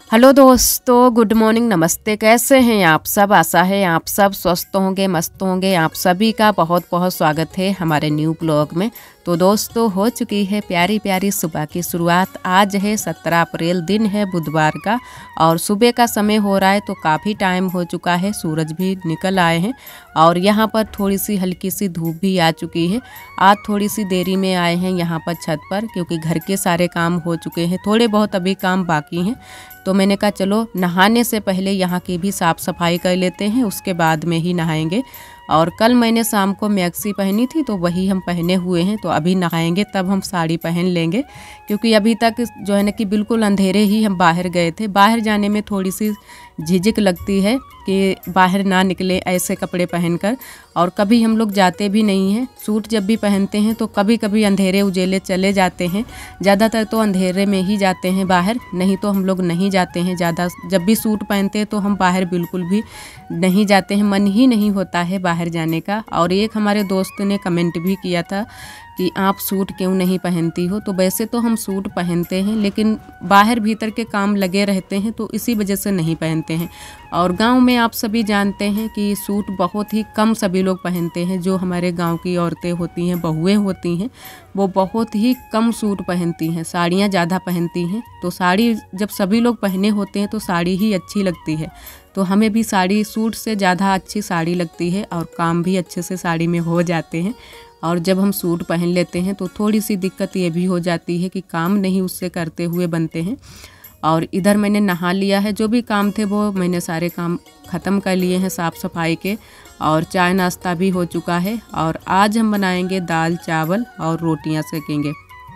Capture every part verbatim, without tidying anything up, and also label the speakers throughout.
Speaker 1: Hello दोस्तों, good morning, नमस्ते। कैसे हैं आप सब? आशा है आप सब स्वस्थ होंगे, मस्त होंगे। आप सभी का बहुत बहुत स्वागत है हमारे न्यू ब्लॉग में। तो दोस्तों, हो चुकी है प्यारी प्यारी सुबह की शुरुआत। आज है सत्रह अप्रैल, दिन है बुधवार का और सुबह का समय हो रहा है। तो काफ़ी टाइम हो चुका है, सूरज भी निकल आए हैं और यहाँ पर थोड़ी सी हल्की सी धूप भी आ चुकी है। आज थोड़ी सी देरी में आए हैं यहाँ पर छत पर, क्योंकि घर के सारे काम हो चुके हैं, थोड़े बहुत अभी काम बाकी हैं। तो मैंने कहा चलो नहाने से पहले यहाँ की भी साफ़ सफाई कर लेते हैं, उसके बाद में ही नहाएंगे। और कल मैंने शाम को मैक्सी पहनी थी तो वही हम पहने हुए हैं। तो अभी नहाएंगे तब हम साड़ी पहन लेंगे, क्योंकि अभी तक जो है ना कि बिल्कुल अंधेरे ही हम बाहर गए थे। बाहर जाने में थोड़ी सी झिझक लगती है कि बाहर ना निकले ऐसे कपड़े पहनकर। और कभी हम लोग जाते भी नहीं हैं, सूट जब भी पहनते हैं तो कभी कभी अंधेरे उजेले चले जाते हैं। ज़्यादातर तो अंधेरे में ही जाते हैं बाहर, नहीं तो हम लोग नहीं जाते हैं ज़्यादा। जब भी सूट पहनते हैं तो हम बाहर बिल्कुल भी नहीं जाते हैं, मन ही नहीं होता है बाहर जाने का। और एक हमारे दोस्त ने कमेंट भी किया था कि आप सूट क्यों नहीं पहनती हो। तो वैसे तो हम सूट पहनते हैं, लेकिन बाहर भीतर के काम लगे रहते हैं तो इसी वजह से नहीं पहनते हैं। और गांव में आप सभी जानते हैं कि सूट बहुत ही कम सभी लोग पहनते हैं। जो हमारे गांव की औरतें होती हैं, बहुएं होती हैं, वो बहुत ही कम सूट पहनती हैं, साड़ियाँ ज़्यादा पहनती हैं। तो साड़ी जब सभी लोग पहने होते हैं तो साड़ी ही अच्छी लगती है। तो हमें भी साड़ी, सूट से ज़्यादा अच्छी साड़ी लगती है और काम भी अच्छे से साड़ी में हो जाते हैं। और जब हम सूट पहन लेते हैं तो थोड़ी सी दिक्कत ये भी हो जाती है कि काम नहीं उससे करते हुए बनते हैं। और इधर मैंने नहा लिया है, जो भी काम थे वो मैंने सारे काम ख़त्म कर लिए हैं साफ़ सफाई के। और चाय नाश्ता भी हो चुका है। और आज हम बनाएंगे दाल चावल और रोटियां सेकेंगे।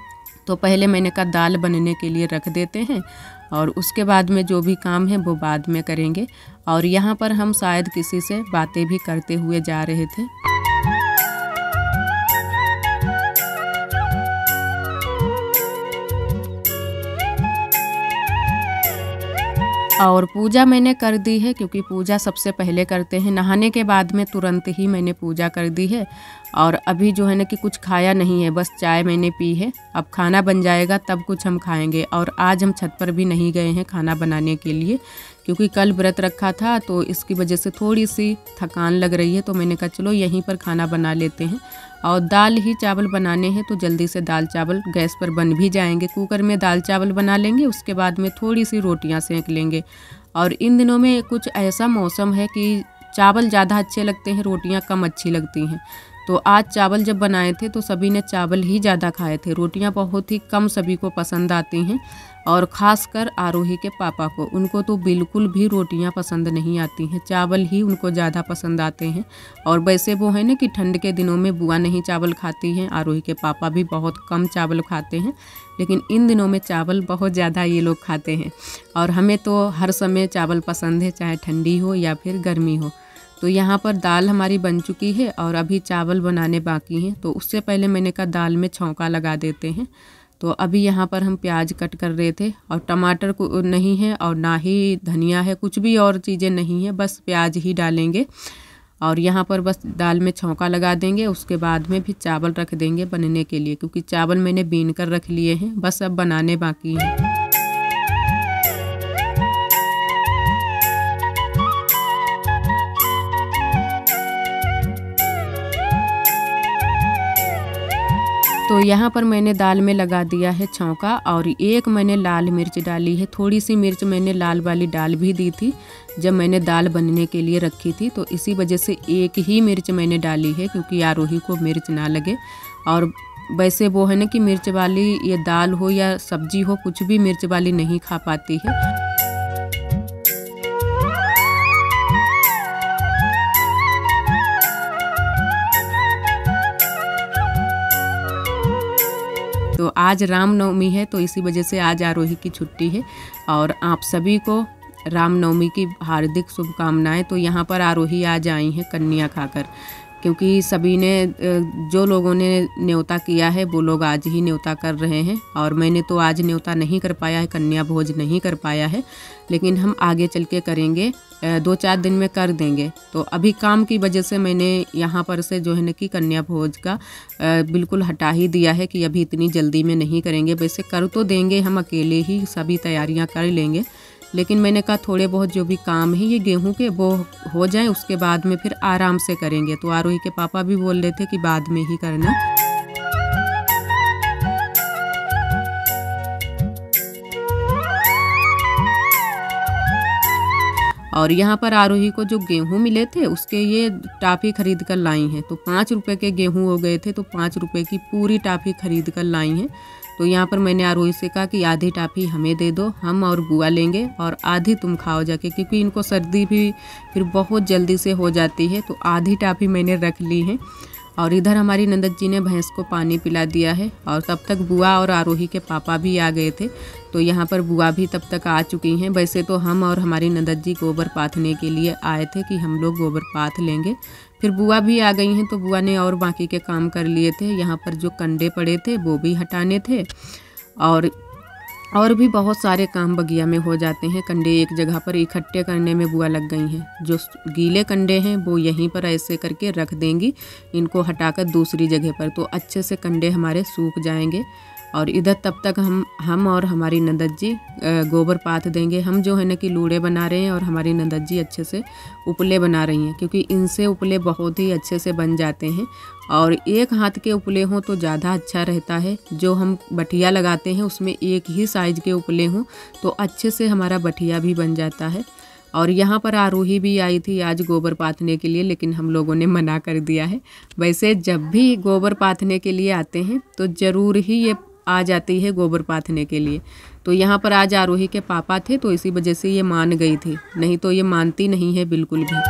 Speaker 1: तो पहले मैंने कहा दाल बनने के लिए रख देते हैं और उसके बाद में जो भी काम है वो बाद में करेंगे। और यहाँ पर हम शायद किसी से बातें भी करते हुए जा रहे थे। और पूजा मैंने कर दी है, क्योंकि पूजा सबसे पहले करते हैं। नहाने के बाद में तुरंत ही मैंने पूजा कर दी है। और अभी जो है ना कि कुछ खाया नहीं है, बस चाय मैंने पी है। अब खाना बन जाएगा तब कुछ हम खाएंगे। और आज हम छत पर भी नहीं गए हैं खाना बनाने के लिए, क्योंकि कल व्रत रखा था तो इसकी वजह से थोड़ी सी थकान लग रही है। तो मैंने कहा चलो यहीं पर खाना बना लेते हैं। और दाल ही चावल बनाने हैं तो जल्दी से दाल चावल गैस पर बन भी जाएंगे। कुकर में दाल चावल बना लेंगे, उसके बाद में थोड़ी सी रोटियां सेंक लेंगे। और इन दिनों में कुछ ऐसा मौसम है कि चावल ज़्यादा अच्छे लगते हैं, रोटियां कम अच्छी लगती हैं। तो आज चावल जब बनाए थे तो सभी ने चावल ही ज़्यादा खाए थे, रोटियां बहुत ही कम सभी को पसंद आती हैं। और ख़ासकर आरोही के पापा को, उनको तो बिल्कुल भी रोटियां पसंद नहीं आती हैं, चावल ही उनको ज़्यादा पसंद आते हैं। और वैसे वो है ना कि ठंड के दिनों में बुआ नहीं चावल खाती हैं, आरोही के पापा भी बहुत कम चावल खाते हैं, लेकिन इन दिनों में चावल बहुत ज़्यादा ये लोग खाते हैं। और हमें तो हर समय चावल पसंद है, चाहे ठंडी हो या फिर गर्मी हो। तो यहाँ पर दाल हमारी बन चुकी है और अभी चावल बनाने बाकी हैं। तो उससे पहले मैंने कहा दाल में छौंका लगा देते हैं। तो अभी यहाँ पर हम प्याज कट कर रहे थे और टमाटर को नहीं है और ना ही धनिया है, कुछ भी और चीज़ें नहीं है, बस प्याज ही डालेंगे। और यहाँ पर बस दाल में छौंका लगा देंगे, उसके बाद में भी चावल रख देंगे बनने के लिए, क्योंकि चावल मैंने बीन कर रख लिए हैं, बस अब बनाने बाकी हैं। तो यहाँ पर मैंने दाल में लगा दिया है छौंका और एक मैंने लाल मिर्च डाली है। थोड़ी सी मिर्च मैंने लाल वाली डाल भी दी थी जब मैंने दाल बनने के लिए रखी थी, तो इसी वजह से एक ही मिर्च मैंने डाली है, क्योंकि आरोही को मिर्च ना लगे। और वैसे वो है ना कि मिर्च वाली ये दाल हो या सब्जी हो, कुछ भी मिर्च वाली नहीं खा पाती है। तो आज रामनवमी है तो इसी वजह से आज आरोही की छुट्टी है। और आप सभी को रामनवमी की हार्दिक शुभकामनाएं। तो यहाँ पर आरोही आज आई हैं कन्या खाकर, क्योंकि सभी ने, जो लोगों ने न्योता किया है वो लोग आज ही न्योता कर रहे हैं। और मैंने तो आज न्योता नहीं कर पाया है, कन्या भोज नहीं कर पाया है, लेकिन हम आगे चल के करेंगे, दो चार दिन में कर देंगे। तो अभी काम की वजह से मैंने यहाँ पर से जो है ना कि कन्या भोज का बिल्कुल हटा ही दिया है कि अभी इतनी जल्दी में नहीं करेंगे। वैसे कर तो देंगे, हम अकेले ही सभी तैयारियाँ कर लेंगे, लेकिन मैंने कहा थोड़े बहुत जो भी काम है ये गेहूं के वो हो जाए, उसके बाद में फिर आराम से करेंगे। तो आरोही के पापा भी बोल रहे थे कि बाद में ही करना। और यहाँ पर आरोही को जो गेहूं मिले थे उसके ये टाफ़ी खरीद कर लाई हैं। तो पाँच रुपए के गेहूं हो गए थे, तो पाँच रुपए की पूरी टाफ़ी खरीद कर लाई हैं। तो यहाँ पर मैंने आरोही से कहा कि आधी टाफ़ी हमें दे दो, हम और बुआ लेंगे और आधी तुम खाओ जाके, क्योंकि इनको सर्दी भी फिर बहुत जल्दी से हो जाती है। तो आधी टाफ़ी मैंने रख ली है। और इधर हमारी नंदत जी ने भैंस को पानी पिला दिया है और तब तक बुआ और आरोही के पापा भी आ गए थे। तो यहाँ पर बुआ भी तब तक आ चुकी हैं। वैसे तो हम और हमारी नंदत जी गोबर पाथने के लिए आए थे कि हम लोग गोबर पाथ लेंगे। फिर बुआ भी आ गई हैं, तो बुआ ने और बाकी के काम कर लिए थे। यहाँ पर जो कंडे पड़े थे वो भी हटाने थे और और भी बहुत सारे काम बगिया में हो जाते हैं। कंडे एक जगह पर इकट्ठे करने में बुआ लग गई हैं। जो गीले कंडे हैं वो यहीं पर ऐसे करके रख देंगी, इनको हटाकर दूसरी जगह पर, तो अच्छे से कंडे हमारे सूख जाएंगे। और इधर तब तक हम हम और हमारी नंदत जी गोबर पाथ देंगे। हम जो है ना कि लूड़े बना रहे हैं और हमारी नंदत जी अच्छे से उपले बना रही हैं, क्योंकि इनसे उपले बहुत ही अच्छे से बन जाते हैं। और एक हाथ के उपले हों तो ज़्यादा अच्छा रहता है। जो हम बटिया लगाते हैं उसमें एक ही साइज़ के उपले हों तो अच्छे से हमारा बटिया भी बन जाता है। और यहाँ पर आरोही भी आई थी आज गोबर पाथने के लिए, लेकिन हम लोगों ने मना कर दिया है। वैसे जब भी गोबर पाथने के लिए आते हैं तो ज़रूर ही ये आ जाती है गोबर पाथने के लिए। तो यहाँ पर आज आरोही के पापा थे तो इसी वजह से ये मान गई थी, नहीं तो ये मानती नहीं है बिल्कुल भी।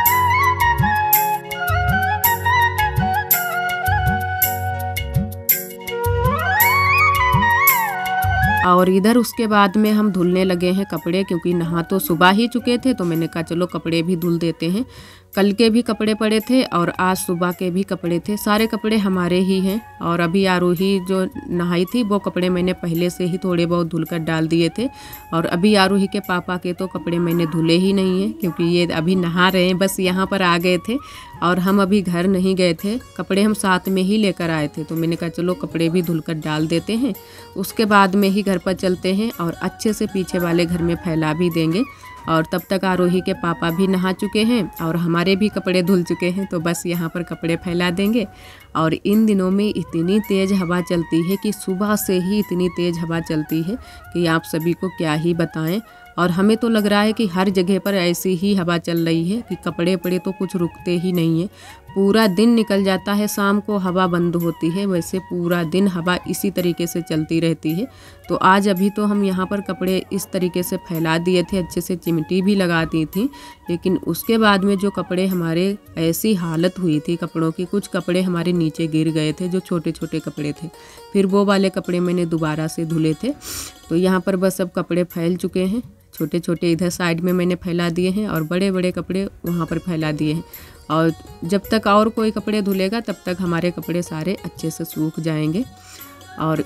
Speaker 1: और इधर उसके बाद में हम धुलने लगे हैं कपड़े, क्योंकि नहा तो सुबह ही चुके थे। तो मैंने कहा चलो कपड़े भी धुल देते हैं। कल के भी कपड़े पड़े थे और आज सुबह के भी कपड़े थे, सारे कपड़े हमारे ही हैं। और अभी आरोही जो नहाई थी वो कपड़े मैंने पहले से ही थोड़े बहुत धुलकर डाल दिए थे। और अभी आरोही के पापा के तो कपड़े मैंने धुले ही नहीं हैं, क्योंकि ये अभी नहा रहे हैं। बस यहाँ पर आ गए थे और हम अभी घर नहीं गए थे, कपड़े हम साथ में ही लेकर आए थे। तो मैंने कहा चलो कपड़े भी धुलकर डाल देते हैं, उसके बाद में ही घर पर चलते हैं और अच्छे से पीछे वाले घर में फैला भी देंगे। और तब तक आरोही के पापा भी नहा चुके हैं और हमारे भी कपड़े धुल चुके हैं, तो बस यहाँ पर कपड़े फैला देंगे। और इन दिनों में इतनी तेज़ हवा चलती है कि सुबह से ही इतनी तेज़ हवा चलती है कि आप सभी को क्या ही बताएं। और हमें तो लग रहा है कि हर जगह पर ऐसी ही हवा चल रही है कि कपड़े पड़े तो कुछ रुकते ही नहीं है। पूरा दिन निकल जाता है, शाम को हवा बंद होती है, वैसे पूरा दिन हवा इसी तरीके से चलती रहती है। तो आज अभी तो हम यहाँ पर कपड़े इस तरीके से फैला दिए थे, अच्छे से चिमटी भी लगा दी थी। लेकिन उसके बाद में जो कपड़े हमारे ऐसी हालत हुई थी कपड़ों की, कुछ कपड़े हमारे नीचे गिर गए थे जो छोटे छोटे कपड़े थे। फिर वो वाले कपड़े मैंने दोबारा से धुले थे। तो यहाँ पर बस अब कपड़े फैल चुके हैं, छोटे छोटे इधर साइड में मैंने फैला दिए हैं और बड़े बड़े कपड़े वहाँ पर फैला दिए हैं। और जब तक और कोई कपड़े धुलेगा तब तक हमारे कपड़े सारे अच्छे से सूख जाएंगे। और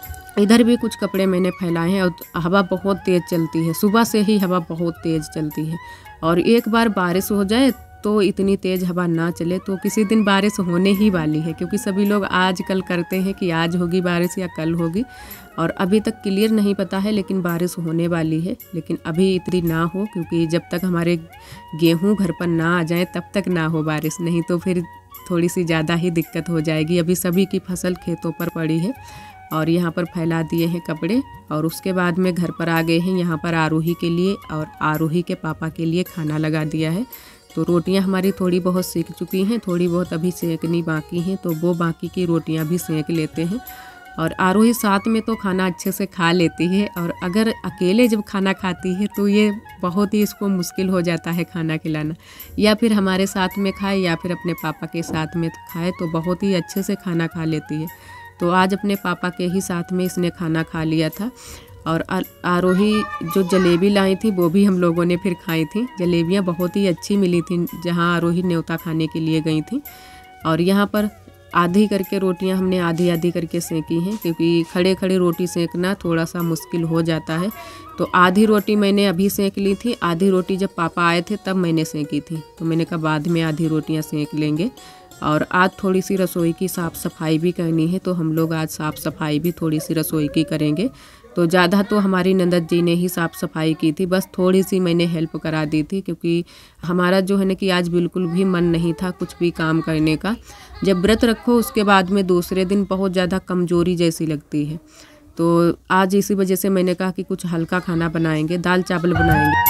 Speaker 1: इधर भी कुछ कपड़े मैंने फैलाए हैं। और हवा बहुत तेज़ चलती है, सुबह से ही हवा बहुत तेज़ चलती है। और एक बार बारिश हो जाए तो इतनी तेज़ हवा ना चले तो किसी दिन बारिश होने ही वाली है, क्योंकि सभी लोग आज कल करते हैं कि आज होगी बारिश या कल होगी। और अभी तक क्लियर नहीं पता है, लेकिन बारिश होने वाली है। लेकिन अभी इतनी ना हो, क्योंकि जब तक हमारे गेहूं घर पर ना आ जाए तब तक ना हो बारिश, नहीं तो फिर थोड़ी सी ज़्यादा ही दिक्कत हो जाएगी। अभी सभी की फसल खेतों पर पड़ी है। और यहाँ पर फैला दिए हैं कपड़े और उसके बाद में घर पर आ गए हैं। यहाँ पर आरोही के लिए और आरोही के पापा के लिए खाना लगा दिया है। तो रोटियां हमारी थोड़ी बहुत सेक चुकी हैं, थोड़ी बहुत अभी सेकनी बाकी हैं, तो वो बाकी की रोटियां भी सेक लेते हैं। और आरोही साथ में तो खाना अच्छे से खा लेती है, और अगर अकेले जब खाना खाती है तो ये बहुत ही इसको मुश्किल हो जाता है खाना खिलाना। या फिर हमारे साथ में खाए या फिर अपने पापा के साथ में खाए तो बहुत ही अच्छे से खाना खा लेती है। तो आज अपने पापा के ही साथ में इसने खाना खा लिया था। और आरोही जो जलेबी लाई थी वो भी हम लोगों ने फिर खाई थी। जलेबियाँ बहुत ही अच्छी मिली थी जहाँ आरोही न्योता खाने के लिए गई थी। और यहाँ पर आधी करके रोटियां हमने आधी आधी करके सेंकी हैं, क्योंकि खड़े खड़े रोटी सेंकना थोड़ा सा मुश्किल हो जाता है। तो आधी रोटी मैंने अभी सेंक ली थी, आधी रोटी जब पापा आए थे तब मैंने सेंकी थी। तो मैंने कहा बाद में आधी रोटियां सेंक लेंगे। और आज थोड़ी सी रसोई की साफ़ सफाई भी करनी है, तो हम लोग आज साफ़ सफाई भी थोड़ी सी रसोई की करेंगे। तो ज़्यादा तो हमारी ननद जी ने ही साफ़ सफाई की थी, बस थोड़ी सी मैंने हेल्प करा दी थी, क्योंकि हमारा जो है ना कि आज बिल्कुल भी मन नहीं था कुछ भी काम करने का। जब व्रत रखो उसके बाद में दूसरे दिन बहुत ज़्यादा कमज़ोरी जैसी लगती है। तो आज इसी वजह से मैंने कहा कि कुछ हल्का खाना बनाएंगे, दाल चावल बनाएंगे।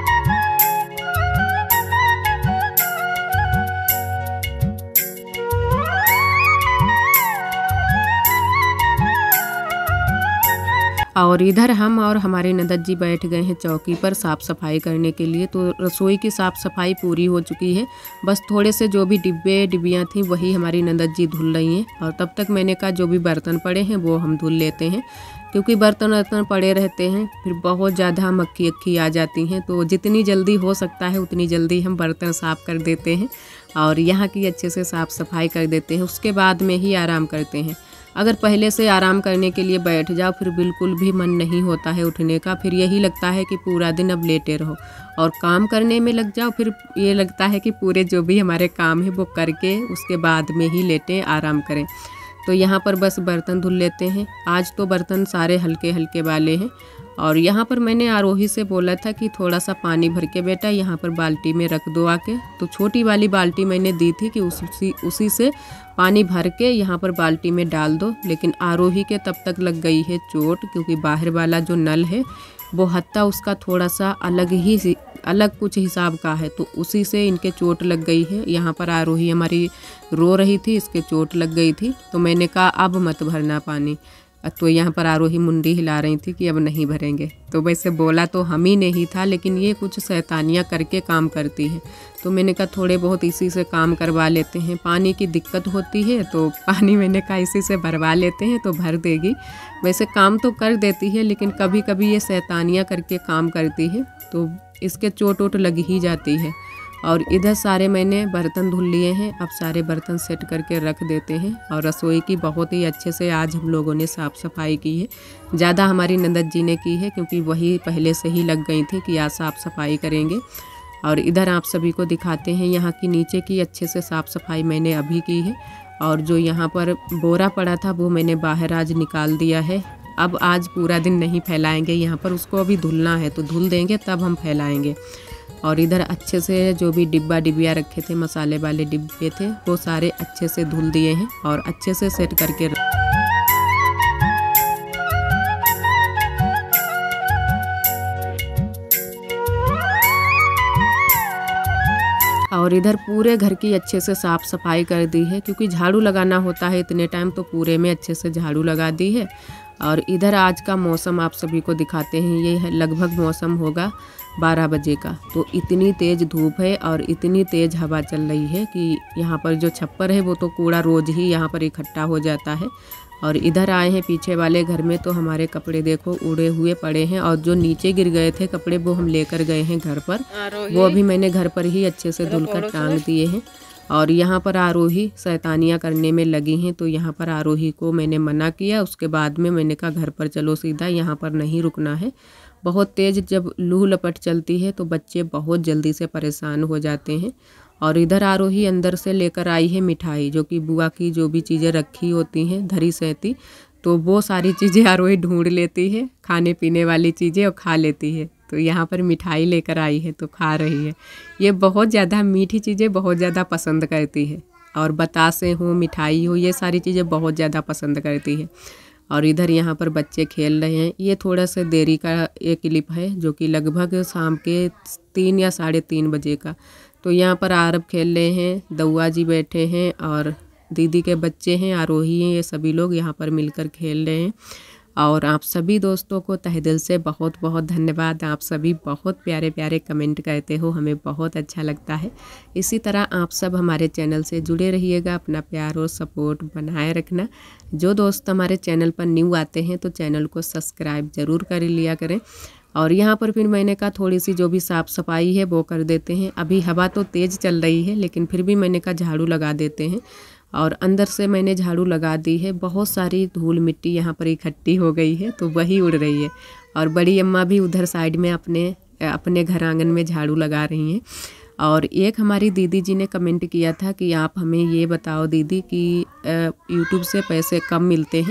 Speaker 1: और इधर हम और हमारे ननद जी बैठ गए हैं चौकी पर साफ़ सफाई करने के लिए। तो रसोई की साफ़ सफाई पूरी हो चुकी है, बस थोड़े से जो भी डिब्बे डिब्बियाँ थी वही हमारी ननद जी धुल रही हैं। और तब तक मैंने कहा जो भी बर्तन पड़े हैं वो हम धुल लेते हैं, क्योंकि बर्तन वर्तन पड़े रहते हैं फिर बहुत ज़्यादा मक्खी अक्खी आ जाती हैं। तो जितनी जल्दी हो सकता है उतनी जल्दी हम बर्तन साफ़ कर देते हैं और यहाँ की अच्छे से साफ़ सफाई कर देते हैं। उसके बाद में ही आराम करते हैं। अगर पहले से आराम करने के लिए बैठ जाओ फिर बिल्कुल भी मन नहीं होता है उठने का, फिर यही लगता है कि पूरा दिन अब लेटे रहो। और काम करने में लग जाओ फिर ये लगता है कि पूरे जो भी हमारे काम है वो करके उसके बाद में ही लेटें, आराम करें। तो यहाँ पर बस बर्तन धुल लेते हैं। आज तो बर्तन सारे हल्के हल्के वाले हैं। और यहाँ पर मैंने आरोही से बोला था कि थोड़ा सा पानी भर के बेटा यहाँ पर बाल्टी में रख दो आके। तो छोटी वाली बाल्टी मैंने दी थी कि उसी उसी से पानी भर के यहाँ पर बाल्टी में डाल दो। लेकिन आरोही के तब तक लग गई है चोट, क्योंकि बाहर वाला जो नल है वो हत्ता उसका थोड़ा सा अलग ही अलग कुछ हिसाब का है, तो उसी से इनके चोट लग गई है। यहाँ पर आरोही हमारी रो रही थी, इसके चोट लग गई थी। तो मैंने कहा अब मत भरना पानी। तो यहाँ पर आरोही मुंडी हिला रही थी कि अब नहीं भरेंगे। तो वैसे बोला तो हम ही नहीं था, लेकिन ये कुछ शैतानियाँ करके काम करती है। तो मैंने कहा थोड़े बहुत इसी से काम करवा लेते हैं। पानी की दिक्कत होती है तो पानी मैंने कहा इसी से भरवा लेते हैं तो भर देगी। वैसे काम तो कर देती है, लेकिन कभी कभी ये शैतानियाँ करके काम करती है तो इसके चोट वोट लग ही जाती है। और इधर सारे मैंने बर्तन धुल लिए हैं, अब सारे बर्तन सेट करके रख देते हैं। और रसोई की बहुत ही अच्छे से आज हम लोगों ने साफ़ सफाई की है। ज़्यादा हमारी ननद जी ने की है, क्योंकि वही पहले से ही लग गई थी कि आज साफ़ सफाई करेंगे। और इधर आप सभी को दिखाते हैं यहाँ की नीचे की अच्छे से साफ़ सफाई मैंने अभी की है। और जो यहाँ पर बोरा पड़ा था वो मैंने बाहर आज निकाल दिया है। अब आज पूरा दिन नहीं फैलाएंगे यहाँ पर, उसको अभी धुलना है तो धुल देंगे तब हम फैलाएंगे। और इधर अच्छे से जो भी डिब्बा डिब्बिया रखे थे, मसाले वाले डिब्बे थे, वो सारे अच्छे से धुल दिए हैं और अच्छे से सेट करके रख। और इधर पूरे घर की अच्छे से साफ़ सफाई कर दी है, क्योंकि झाड़ू लगाना होता है इतने टाइम, तो पूरे में अच्छे से झाड़ू लगा दी है। और इधर आज का मौसम आप सभी को दिखाते हैं। ये है लगभग मौसम होगा बारह बजे का। तो इतनी तेज़ धूप है और इतनी तेज़ हवा चल रही है कि यहाँ पर जो छप्पर है वो तो कूड़ा रोज़ ही यहाँ पर इकट्ठा हो जाता है। और इधर आए हैं पीछे वाले घर में, तो हमारे कपड़े देखो उड़े हुए पड़े हैं। और जो नीचे गिर गए थे कपड़े वो हम लेकर गए हैं घर पर, वो अभी मैंने घर पर ही अच्छे से धुलकर टांग दिए हैं। और यहाँ पर आरोही शैतानियाँ करने में लगी हैं, तो यहाँ पर आरोही को मैंने मना किया। उसके बाद में मैंने कहा घर पर चलो सीधा, यहाँ पर नहीं रुकना है। बहुत तेज़ जब लू लपट चलती है तो बच्चे बहुत जल्दी से परेशान हो जाते हैं। और इधर आरोही अंदर से लेकर आई है मिठाई, जो कि बुआ की जो भी चीज़ें रखी होती हैं धरी सहती, तो वो सारी चीज़ें आरोही ढूंढ लेती है, खाने पीने वाली चीज़ें, और खा लेती है। तो यहाँ पर मिठाई लेकर आई है तो खा रही है। ये बहुत ज़्यादा मीठी चीज़ें बहुत ज़्यादा पसंद करती है, और बतासे हो, मिठाई हो, ये सारी चीज़ें बहुत ज़्यादा पसंद करती है। और इधर यहाँ पर बच्चे खेल रहे हैं। ये थोड़ा सा देरी का एक क्लिप है, जो कि लगभग शाम के तीन या साढ़े तीन बजे का। तो यहाँ पर आरब खेल रहे हैं, दौआ जी बैठे हैं और दीदी के बच्चे हैं, आरोही हैं, ये सभी लोग यहाँ पर मिलकर खेल रहे हैं। और आप सभी दोस्तों को तहे दिल से बहुत बहुत धन्यवाद। आप सभी बहुत प्यारे प्यारे कमेंट करते हो, हमें बहुत अच्छा लगता है। इसी तरह आप सब हमारे चैनल से जुड़े रहिएगा, अपना प्यार और सपोर्ट बनाए रखना। जो दोस्त हमारे चैनल पर न्यू आते हैं तो चैनल को सब्सक्राइब ज़रूर कर लिया करें। और यहाँ पर फिर मैंने कहा थोड़ी सी जो भी साफ़ सफाई है वो कर देते हैं। अभी हवा तो तेज़ चल रही है, लेकिन फिर भी मैंने कहा झाड़ू लगा देते हैं। और अंदर से मैंने झाड़ू लगा दी है। बहुत सारी धूल मिट्टी यहाँ पर इकट्ठी हो गई है, तो वही उड़ रही है। और बड़ी अम्मा भी उधर साइड में अपने अपने घर आंगन में झाड़ू लगा रही हैं। और एक हमारी दीदी जी ने कमेंट किया था कि आप हमें ये बताओ दीदी कि यूट्यूब से पैसे कम मिलते हैं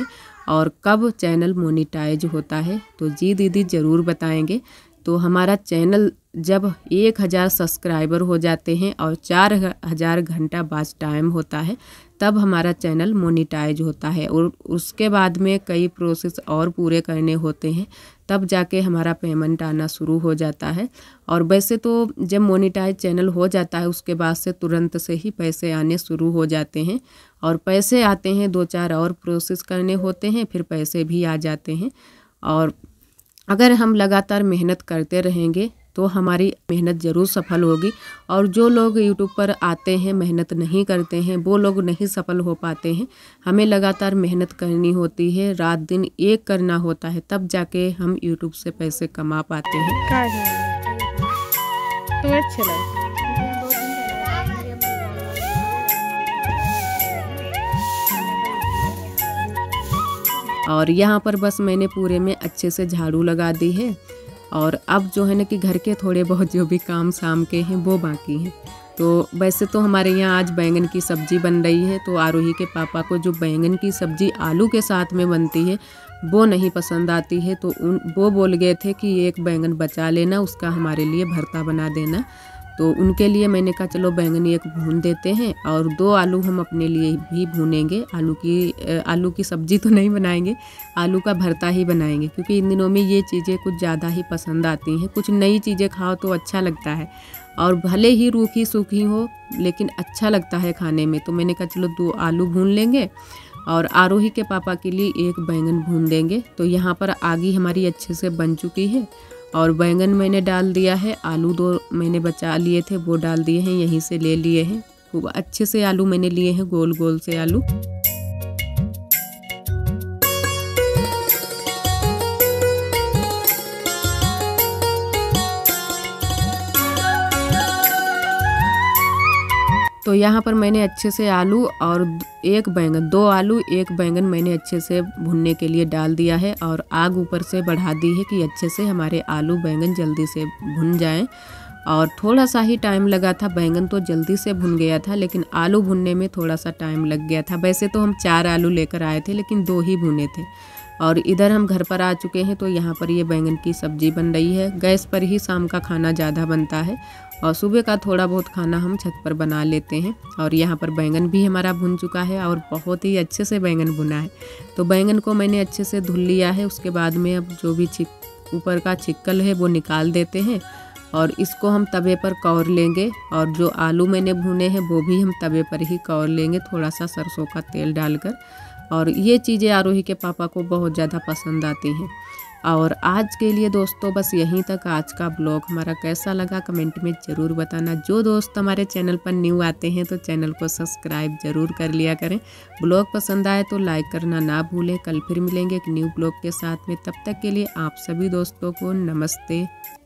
Speaker 1: और कब चैनल मोनेटाइज होता है? तो जी दीदी ज़रूर बताएंगे। तो हमारा चैनल जब एक हज़ार सब्सक्राइबर हो जाते हैं और चार हज़ार घंटा वॉच टाइम होता है तब हमारा चैनल मोनेटाइज होता है, और उसके बाद में कई प्रोसेस और पूरे करने होते हैं, तब जाके हमारा पेमेंट आना शुरू हो जाता है। और वैसे तो जब मोनेटाइज चैनल हो जाता है उसके बाद से तुरंत से ही पैसे आने शुरू हो जाते हैं, और पैसे आते हैं दो चार और प्रोसेस करने होते हैं, फिर पैसे भी आ जाते हैं। और अगर हम लगातार मेहनत करते रहेंगे तो हमारी मेहनत ज़रूर सफल होगी। और जो लोग यूट्यूब पर आते हैं मेहनत नहीं करते हैं वो लोग नहीं सफल हो पाते हैं। हमें लगातार मेहनत करनी होती है, रात दिन एक करना होता है, तब जाके हम यूट्यूब से पैसे कमा पाते हैं।
Speaker 2: तो अच्छा लगा।
Speaker 1: और यहाँ पर बस मैंने पूरे में अच्छे से झाड़ू लगा दी है, और अब जो है ना कि घर के थोड़े बहुत जो भी काम शाम के हैं वो बाकी हैं। तो वैसे तो हमारे यहाँ आज बैंगन की सब्ज़ी बन रही है, तो आरोही के पापा को जो बैंगन की सब्ज़ी आलू के साथ में बनती है वो नहीं पसंद आती है, तो उन वो बोल गए थे कि एक बैंगन बचा लेना, उसका हमारे लिए भरता बना देना। तो उनके लिए मैंने कहा चलो बैंगन एक भून देते हैं, और दो आलू हम अपने लिए भी भूनेंगे। आलू की आलू की सब्ज़ी तो नहीं बनाएंगे, आलू का भरता ही बनाएंगे, क्योंकि इन दिनों में ये चीज़ें कुछ ज़्यादा ही पसंद आती हैं। कुछ नई चीज़ें खाओ तो अच्छा लगता है, और भले ही रूखी सूखी हो लेकिन अच्छा लगता है खाने में। तो मैंने कहा चलो दो आलू भून लेंगे और आरोही के पापा के लिए एक बैंगन भून देंगे। तो यहाँ पर आगी हमारी अच्छे से बन चुकी है, और बैंगन मैंने डाल दिया है, आलू दो मैंने बचा लिए थे वो डाल दिए हैं, यहीं से ले लिए हैं। खूब अच्छे से आलू मैंने लिए हैं, गोल गोल से आलू। तो यहाँ पर मैंने अच्छे से आलू और एक बैंगन, दो आलू एक बैंगन मैंने अच्छे से भुनने के लिए डाल दिया है, और आग ऊपर से बढ़ा दी है कि अच्छे से हमारे आलू बैंगन जल्दी से भुन जाएं। और थोड़ा सा ही टाइम लगा था, बैंगन तो जल्दी से भुन गया था लेकिन आलू भुनने में थोड़ा सा टाइम लग गया था। वैसे तो हम चार आलू लेकर आए थे लेकिन दो ही भुने थे। और इधर हम घर पर आ चुके हैं, तो यहाँ पर ये बैंगन की सब्ज़ी बन रही है। गैस पर ही शाम का खाना ज़्यादा बनता है, और सुबह का थोड़ा बहुत खाना हम छत पर बना लेते हैं। और यहाँ पर बैंगन भी हमारा भुन चुका है, और बहुत ही अच्छे से बैंगन भुना है। तो बैंगन को मैंने अच्छे से धुल लिया है। उसके बाद में अब जो भी छिक ऊपर का छिक्कल है वो निकाल देते हैं, और इसको हम तवे पर कौर लेंगे। और जो आलू मैंने भुने हैं वो भी हम तवे पर ही कौर लेंगे, थोड़ा सा सरसों का तेल डालकर। और ये चीज़ें आरोही के पापा को बहुत ज़्यादा पसंद आती हैं। और आज के लिए दोस्तों बस यहीं तक। आज का ब्लॉग हमारा कैसा लगा कमेंट में ज़रूर बताना। जो दोस्त हमारे चैनल पर न्यू आते हैं तो चैनल को सब्सक्राइब ज़रूर कर लिया करें। ब्लॉग पसंद आए तो लाइक करना ना भूलें। कल फिर मिलेंगे एक न्यू ब्लॉग के साथ में, तब तक के लिए आप सभी दोस्तों को नमस्ते।